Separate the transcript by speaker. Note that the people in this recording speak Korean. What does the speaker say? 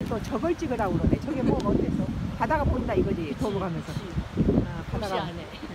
Speaker 1: 또 저걸 찍으라고 그러네. 저게 뭐 어때서? 바다가 보인다 이거지. 도로 가면서. 아, 바다가.
Speaker 2: 안에.